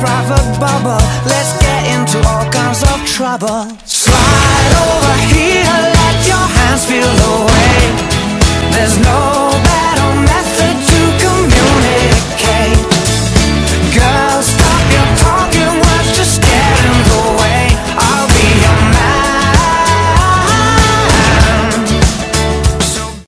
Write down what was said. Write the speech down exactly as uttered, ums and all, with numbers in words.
private bubble. Let's get into all kinds of trouble.